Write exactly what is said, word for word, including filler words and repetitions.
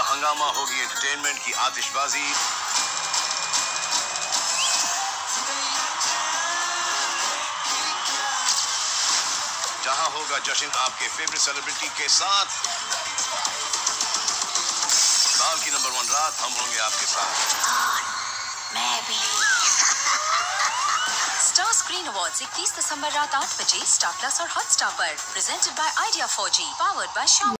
होगा हंगामा, होगी एंटरटेनमेंट की आतिशबाजी। जहां होगा जश्न आपके फेवरेट सेलिब्रिटी के साथ। साल की नंबर वन रात, हम होंगे आपके साथ। मैं भी। स्टार स्क्रीन अवार्ड्स इकतीस दिसंबर रात आठ बजे स्टार प्लस और हॉटस्टार पर। Presented by Idea four G, powered by शाम।